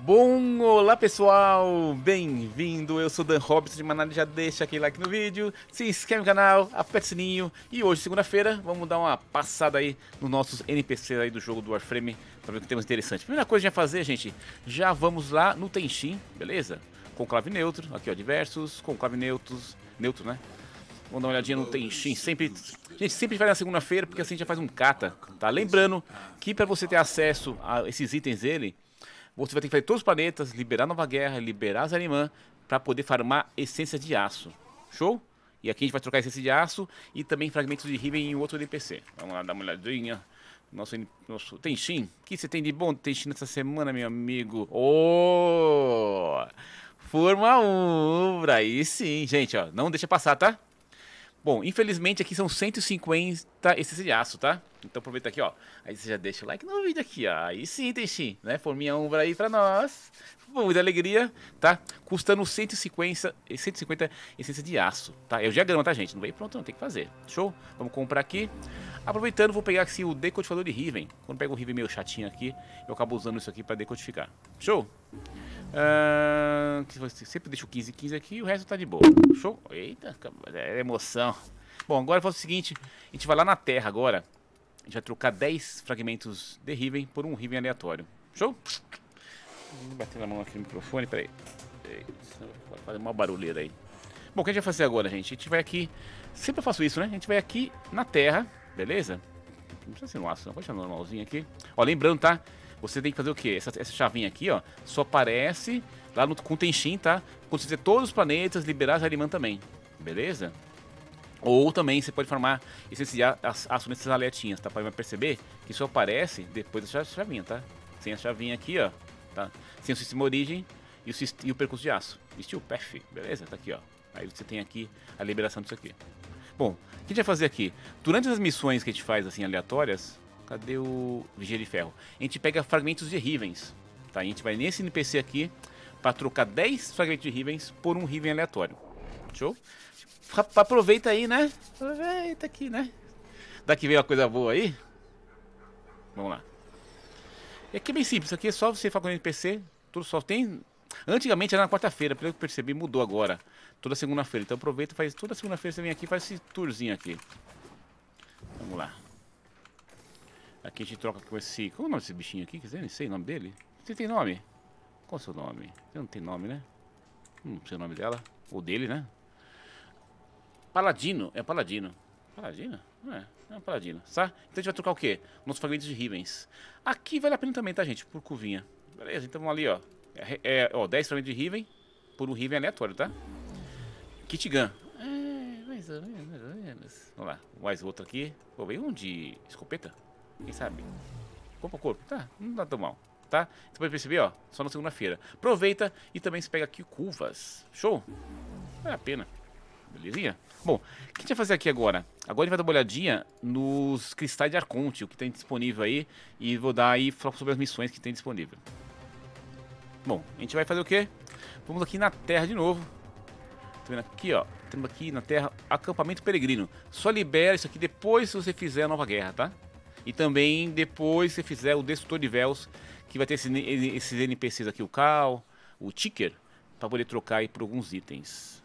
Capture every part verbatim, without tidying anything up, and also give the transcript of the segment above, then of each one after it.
Bom, olá pessoal, bem-vindo, eu sou Dan Robson de Manada, já deixa aquele like no vídeo, se inscreve no canal, aperta o sininho e hoje, segunda-feira, vamos dar uma passada aí nos nossos N P Cs aí do jogo do Warframe para ver o que temos interessante. Primeira coisa que a gente vai fazer, gente, já vamos lá no Tenshin, beleza? Conclave neutro, aqui ó, diversos, conclave neutros, neutro, né? Vamos dar uma olhadinha no Tenshin, sempre, a gente sempre vai na segunda-feira porque assim a gente já faz um kata, tá? Lembrando que para você ter acesso a esses itens dele, você vai ter que fazer todos os planetas, liberar Nova Guerra, liberar Zarimhan para poder farmar essência de aço. Show? E aqui a gente vai trocar essência de aço e também fragmentos de Riven em outro N P C. Vamos lá dar uma olhadinha. Nosso, nosso Tenshin. O que você tem de bom Tenshin nessa semana, meu amigo? Oh! Forma Umbra. Aí sim, gente, ó. Não deixa passar, tá? Bom, infelizmente aqui são cento e cinquenta essências de aço, tá? Então aproveita aqui, ó. Aí você já deixa o like no vídeo aqui, ó. Aí sim, Tenshin, né? Forminha Umbra aí pra nós. Muita alegria, tá? Custando cento e cinquenta, cento e cinquenta essências de aço, tá? É o diagrama, tá, gente? Não veio pronto, não. Tem que fazer. Show? Vamos comprar aqui. Aproveitando, vou pegar aqui o decodificador de Riven. Quando pego o Riven meio chatinho aqui, eu acabo usando isso aqui pra decodificar. Show? Uh, sempre deixo quinze quinze aqui e o resto tá de boa. Show? Eita, é emoção. Bom, agora faz o seguinte: a gente vai lá na Terra agora. A gente vai trocar dez fragmentos de Riven por um Riven aleatório. Show? Vou bater na mão aqui no microfone, peraí. Vai fazer uma barulheira aí. Bom, o que a gente vai fazer agora, gente? A gente vai aqui. Sempre eu faço isso, né? A gente vai aqui na Terra, beleza? Não precisa ser no aço, não. Pode deixar normalzinho aqui. Ó, lembrando, tá? Você tem que fazer o quê? Essa, essa chavinha aqui, ó, só aparece lá no, com o Tenshin, tá? Quando você fizer todos os planetas, liberar Zarimhan também, beleza? Ou também você pode formar essência de aço nessas aletinhas, tá? Para perceber que só aparece depois da chavinha, tá? Sem a chavinha aqui, ó, tá? Sem o sistema origem e o, e o percurso de aço. Steel Path, beleza? Tá aqui, ó. Aí você tem aqui a liberação disso aqui. Bom, o que a gente vai fazer aqui? Durante as missões que a gente faz, assim, aleatórias... Cadê o Vigia de Ferro? A gente pega fragmentos de Rivens, tá? A gente vai nesse N P C aqui para trocar dez fragmentos de Rivens por um Riven aleatório. Show? Aproveita aí, né? Aproveita aqui, né? Daqui veio uma coisa boa aí. Vamos lá. E aqui é bem simples. Aqui é só você falar com o N P C. Tudo só tem... Antigamente era na quarta-feira, pelo que eu percebi, mudou agora. Toda segunda-feira. Então aproveita e faz... Toda segunda-feira você vem aqui e faz esse tourzinho aqui. Vamos lá. Aqui a gente troca com esse... Qual é o nome desse bichinho aqui? Quer dizer, nem sei o nome dele. Você tem nome? Qual é o seu nome? Você não tem nome, né? Não sei o nome dela. Ou dele, né? Paladino. É Paladino. Paladino? É, é um Paladino. Tá? Então a gente vai trocar o quê? Nossos fragmentos de Rivens. Aqui vale a pena também, tá, gente? Por curvinha. Beleza, então vamos ali, ó. É, é, ó, dez fragmentos de Riven por um Riven aleatório, tá? Kit Gun. É, mais ou menos, mais ou menos. Vamos lá. Mais outro aqui. Pô, veio um de escopeta. Quem sabe? Corpo a corpo. Tá, não dá tão mal. Tá? Você pode perceber, ó. Só na segunda-feira. Aproveita e também se pega aqui curvas. Show? Vale a pena. Belezinha? Bom, o que a gente vai fazer aqui agora? Agora a gente vai dar uma olhadinha nos cristais de Arconte, o que tem disponível aí. E vou dar aí sobre as missões que tem disponível. Bom, a gente vai fazer o quê? Vamos aqui na Terra de novo. Tá vendo aqui, ó. Temos aqui na Terra acampamento peregrino. Só libera isso aqui depois se você fizer a Nova Guerra, tá? E também depois você fizer o Destrutor de Véus, que vai ter esses, esses N P Cs aqui, o Cal, o Ticker, para poder trocar aí por alguns itens.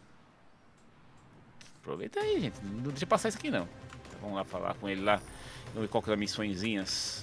Aproveita aí, gente. Não deixa passar isso aqui, não. Então, vamos lá falar com ele lá. Vamos ver qual que é as missõezinhas.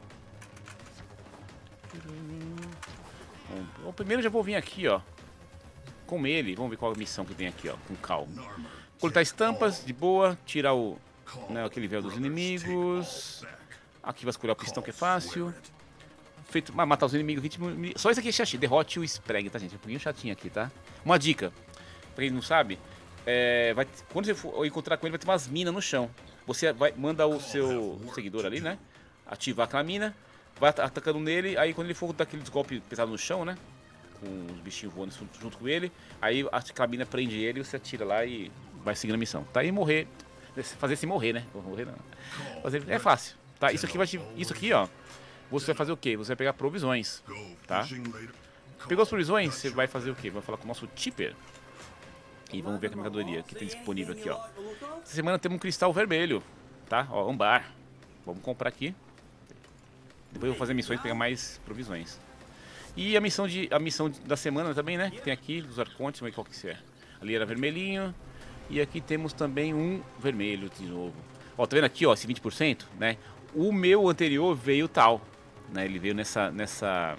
Bom, primeiro já vou vir aqui, ó. Com ele. Vamos ver qual a missão que tem aqui, ó. Com o Cal. Coletar estampas, de boa. Tirar o... Né, aquele véu dos inimigos. Aqui vai escolher o cristão que é fácil. Feito, ah, matar os inimigos vinte mil. Só isso aqui é chatinho. Derrote o Spreg, tá, gente? É um pouquinho chatinho aqui, tá? Uma dica. Pra quem não sabe, é, vai, quando você for encontrar com ele, vai ter umas minas no chão. Você vai, manda o seu seguidor ali, né? Ativar aquela mina. Vai atacando nele. Aí quando ele for dar aqueles golpes pesados no chão, né? Com os bichinhos voando junto com ele. Aí aquela mina prende ele e você atira lá e vai seguindo a missão. Tá? E morrer. Fazer se morrer, né? Morrer não. Fazer, é fácil. Tá? Isso aqui vai te, isso aqui, ó. Você vai fazer o quê? Você vai pegar provisões, tá? Pegou as provisões, você vai fazer o quê? Vai falar com o nosso Tipper. E vamos ver a mercadoria que tem disponível aqui, ó. Essa semana temos um cristal vermelho, tá? Ó, ambar. Vamos comprar aqui. Depois eu vou fazer missões e pegar mais provisões. E a missão, de, a missão da semana também, né? Que tem aqui, dos arcontes, mas qual que é? Ali era vermelhinho. E aqui temos também um vermelho de novo. Ó, tá vendo aqui, ó, esse vinte por cento, né? O meu anterior veio tal, né? Ele veio nessa... nessa...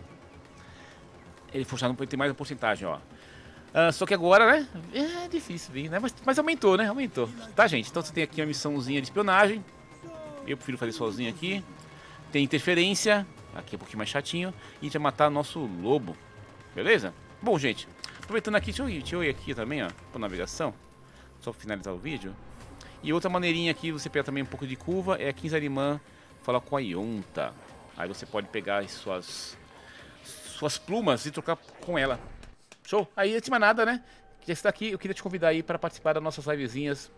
Ele forçado não ter mais uma porcentagem, ó. Uh, só que agora, né? É difícil vir, né? Mas, mas aumentou, né? Aumentou. Tá, gente? Então você tem aqui uma missãozinha de espionagem. Eu prefiro fazer sozinho aqui. Tem interferência. Aqui é um pouquinho mais chatinho. E a gente vai matar nosso lobo. Beleza? Bom, gente. Aproveitando aqui, deixa eu ir, deixa eu ir aqui também, ó. Por navegação. Só pra finalizar o vídeo. E outra maneirinha aqui, você pega também um pouco de curva. É a Kinzarimã falar com a Yonta. Aí você pode pegar as suas... Suas plumas e trocar com ela. Show? Aí, antes de mais nada, né? Já está aqui, eu queria te convidar aí para participar das nossas livezinhas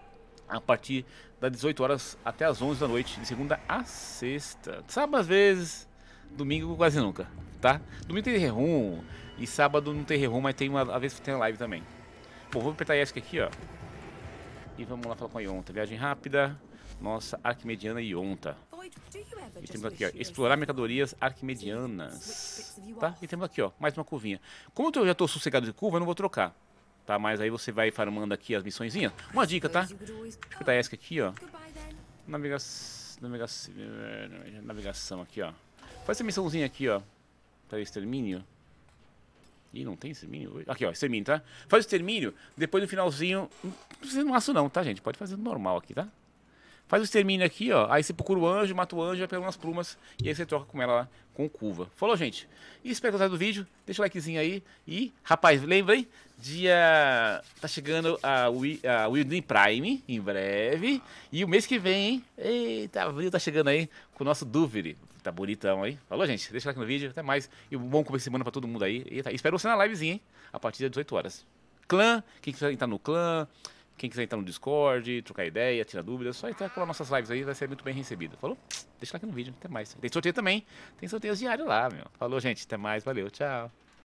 a partir das dezoito horas até as onze da noite, de segunda a sexta. Sábado às vezes, domingo quase nunca, tá? Domingo tem rerum e sábado não tem rerum, mas tem uma, às vezes tem live também. Bom, vou apertar essa aqui, ó. E vamos lá falar com a Yonta. Viagem rápida, nossa arquimediana Yonta. E temos aqui, ó, explorar mercadorias arquimedianas, tá? E temos aqui, ó, mais uma curvinha. Como eu já tô sossegado de curva, eu não vou trocar, tá? Mas aí você vai farmando aqui as missõezinhas. Uma dica, tá? Vou botar essa aqui, ó. Navegação, navegação, navegação aqui, ó. Faz essa missãozinha aqui, ó. Para extermínio. Ih, não tem extermínio? Aqui, ó, extermínio, tá? Faz o extermínio, depois no finalzinho... Não precisa no aço não, tá, gente? Pode fazer normal aqui, tá? Faz o extermínio aqui, ó. Aí você procura o anjo, mata o anjo, vai pegar umas plumas. E aí você troca com ela lá, com curva. Falou, gente? E espero que gostar do vídeo. Deixa o likezinho aí. E, rapaz, lembrem, dia... Tá chegando a, Wi... a Wildling Prime, em breve. E o mês que vem, hein? Eita, abril tá chegando aí com o nosso Duviri. Tá bonitão aí. Falou, gente? Deixa o like no vídeo. Até mais. E um bom começo de semana pra todo mundo aí. E tá. Espero você na livezinha, hein? A partir das dezoito horas. Clã, quem quiser entrar no clã... Quem quiser entrar no Discord, trocar ideia, tirar dúvidas, só entrar com as nossas lives aí, vai ser muito bem recebido. Falou? Deixa lá aqui no vídeo, até mais. Tem sorteio também, tem sorteios diários lá, meu. Falou, gente, até mais, valeu, tchau.